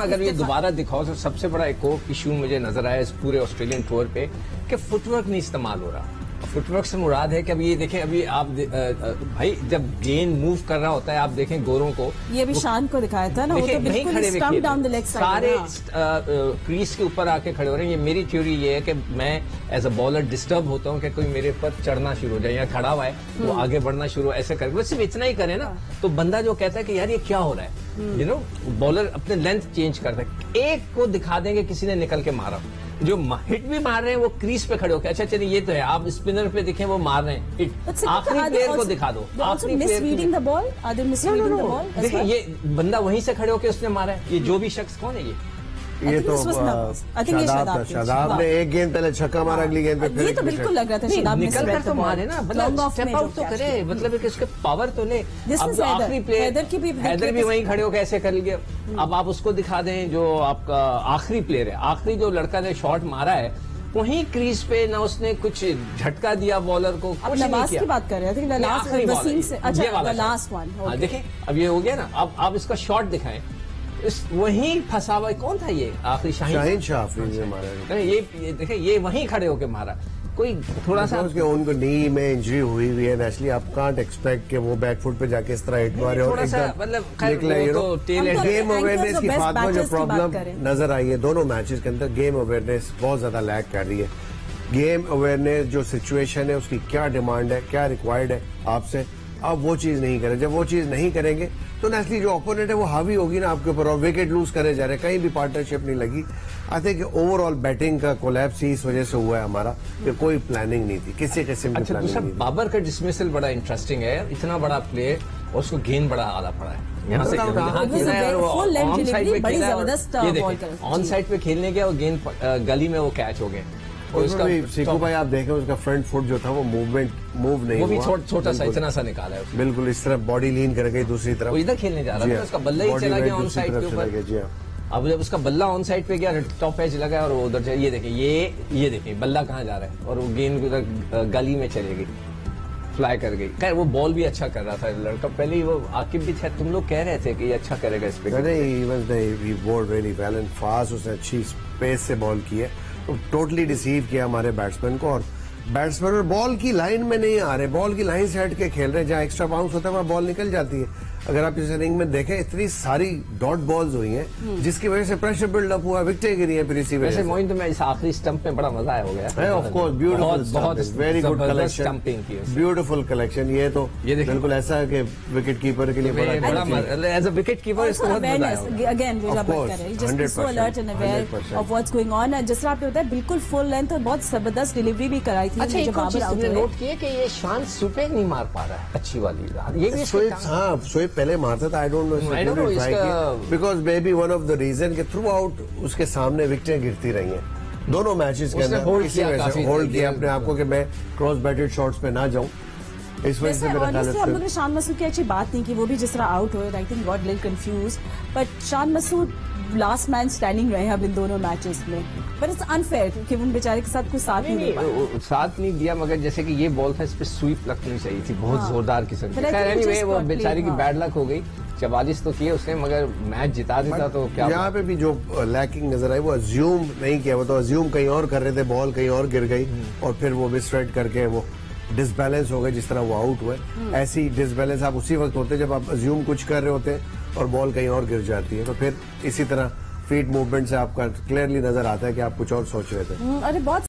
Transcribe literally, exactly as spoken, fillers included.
अगर ये दोबारा दिखाओ तो सबसे बड़ा एक इशू मुझे नजर आया इस पूरे ऑस्ट्रेलियन टूर पे कि फुटवर्क नहीं इस्तेमाल हो रहा। फुटवर्क से मुराद है कि अभी ये देखें, अभी आप आ, आ, भाई जब गेंद मूव कर रहा होता है, आप देखें गोरों को, ये भी शान को दिखाया था ना, वो तो बिल्कुल stump down the leg side, सारे क्रीज के ऊपर आके खड़े हो रहे हैं। ये मेरी थ्योरी ये है कि मैं एज अ बॉलर डिस्टर्ब होता हूँ कि कोई मेरे ऊपर चढ़ना शुरू हो जाए या खड़ा हुआ है वो आगे बढ़ना शुरू ऐसे करके, वो सिर्फ इतना ही करे ना तो बंदा जो कहता है कि यार ये क्या हो रहा है, यू नो बॉलर अपने लेंथ चेंज करता है। एक को दिखा देंगे किसी ने निकल के मारा, जो हिट भी मार रहे हैं वो क्रीज पे खड़े होकर, अच्छा चलिए ये तो है, आप स्पिनर पे देखें वो मार रहे हैं हिट, आखिरी प्लेयर को दिखा दो, आखिरी प्लेयर देखिए ये बंदा वहीं से खड़े होकर उसने मारा है, ये जो भी शख्स कौन है ये ये तो शादाब शादाब ने एक गेंद पहले छक्का मारा, अगली गेंद पे ये तो बिल्कुल लग रहा था शादाब निकल कर तो मारे ना, मतलब स्टेप आउट तो करे, मतलब एक इसके पावर तो ले। अब आखिरी प्लेयर हैदर भी वहीं खड़े होकर ऐसे कर लिए, अब आप उसको दिखा दें जो आपका आखिरी प्लेयर है, आखिरी जो लड़का ने शॉट मारा है वहीं क्रीज पे ना उसने कुछ झटका दिया बॉलर को, अब नवाज की बात कर रहे थे, लास्ट वन देखिए अब ये हो गया ना, अब आप इसका शॉट दिखाएं, इस वहीं फंसा हुआ कौन था ये आखिरी शाहीन शाहीन शाह ने मारा, ये, ये देखिए ये वहीं खड़े होके मारा, कोई थोड़ा सा उसके उनको नी में इंजरी हुई हुई है, नेचुरली आप कांट एक्सपेक्ट कि वो बैकफुट पे जाके इस तरह हिट मारे और एकदम निकले। गेम अवेयरनेस की फातिमा जो प्रॉब्लम नजर आई है दोनों मैचेस के अंदर, गेम अवेयरनेस बहुत ज्यादा लैक कर रही है। गेम अवेयरनेस जो सिचुएशन है उसकी क्या डिमांड है, क्या रिक्वायर्ड है आपसे, आप वो चीज नहीं करें। जब वो चीज नहीं करेंगे तो नेचुरली जो ओपोनेंट है वो हावी होगी ना आपके ऊपर और विकेट लूज करे जा रहे हैं, कहीं भी पार्टनरशिप नहीं लगी। आई थिंक ओवरऑल बैटिंग का कोलैप्स इस वजह से हुआ है हमारा कि कोई प्लानिंग नहीं थी, किसी किस्म की प्लानिंग नहीं थी। बाबर का डिसमिसल बड़ा इंटरेस्टिंग है, इतना बड़ा प्लेयर और उसको गेंद बड़ा आला पड़ा है, यहाँ से ऑन साइड पे खेलने गया और गेंद गली में वो कैच हो गए। उसका सीकू भाई आप देखें उसका फ्रंट फुट जो था वो मूवमेंट मूव नहीं वो भी छोटा सा इतना सा निकाला है, बिल्कुल इस तरफ बॉडी लीन कर गई दूसरी तरफ, वो इधर खेलने जा रहा था, उसका बल्ला ही चला गया ऑन साइड के ऊपर। अब जब उसका बल्ला ऑन साइड पे गया, टॉप एज लगा और वो उधर ये देखिए ये ये देखिए बल्ला कहाँ जा रहा है और वो गेंद उधर गली में चली गई, फ्लाई कर गई। खैर वो बॉल भी अच्छा कर रहा था लड़का, पहले ही वो आकिब भी थे, तुम लोग कह रहे थे कि ये अच्छा करेगा इस पे, उसने अच्छी स्पेस से बॉल की है, टोटली डिसीव किया हमारे बैट्समैन को। और बैट्समैन और बॉल की लाइन में नहीं आ रहे, बॉल की लाइन से हट के खेल रहे हैं, जहाँ एक्स्ट्रा बाउंस होता है वहाँ बॉल निकल जाती है। अगर आप इस इनिंग में देखें इतनी सारी डॉट बॉल्स हुई हैं जिसकी वजह से प्रेशर बिल्डअप हुआ, विकेटें गिरी हैं फिर इसी वजह से। मोइन तो मैं इस आखिरी स्टंप में बड़ा मजा आया हो गया, ऑफ कोर्स ब्यूटीफुल, बहुत very good collection, beautiful collection. ये तो ये बिल्कुल ऐसा है कि विकेट कीपर के लिए बड़ा एज अ विकेट कीपर इसको बहुत मजा आया। Again just so alert and aware of what's going on, and जिस तरह आपने बताया बिल्कुल फुल लेंथ और बहुत जबरदस्त डिलीवरी भी कराई थी। अच्छा एक चीज तुमने नोट किया कि ये शान स्वीपर नहीं मार पा रहा है अच्छी वाली, ये भी स्वीप, हाँ स्वीप पहले मारता था, I don't know because maybe one of the reason के थ्रू आउट उसके सामने विकेटें गिरती रही हैं दोनों मैचेस के अंदर, इसी वजह से होल्ड किया अपने आप को कि मैं क्रॉस बैटेड शॉट्स पे ना जाऊं, इस वजह से मेरा ख्याल है। हम लोगों ने शान मसूद की अच्छी बात नहीं की, वो भी जिस तरह आउट हुए, I think got little confuse, but Shan Masood last man standing रहे अब इन दोनों मैचेस में, पर इट्स अनफेयर क्योंकि उन बेचारे के साथ कुछ साथ नहीं दिया, साथ नहीं दिया, मगर जैसे कि ये बॉल था इस पे स्वीप लगनी चाहिए थी, बहुत जोरदार किस्म की। खैर एनीवे वो बेचारी की बैड लक हो गई, चवालीस तो किए उसने मगर मैच जिता देता तो क्या। यहाँ पे भी जो लैकिंग नजर आई वो अज्यूम नहीं किया, वो तो अज्यूम कहीं और कर रहे थे, बॉल कहीं और गिर गई और फिर वो मिसराइड करके वो डिसबैलेंस हो गए, जिस तरह वो आउट हुए। ऐसी डिसबैलेंस आप उसी वक्त होते जब आप अज्यूम कुछ कर रहे होते हैं और बॉल कहीं और गिर जाती है, तो फिर इसी तरह फीट मूवमेंट से आपका क्लियरली नजर आता है कि आप कुछ और सोच रहे थे। अरे बहुत